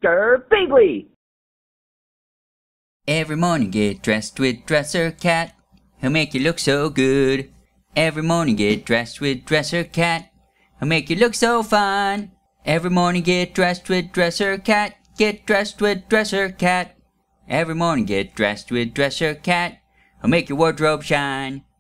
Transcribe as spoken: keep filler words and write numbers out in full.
Girbeagly. Every morning get dressed with Dresser Cat. He'll make you look so good. Every morning get dressed with Dresser Cat. He'll make you look so fine. Every morning get dressed with Dresser Cat. Get dressed with Dresser Cat. Every morning get dressed with Dresser Cat. He'll make your wardrobe shine.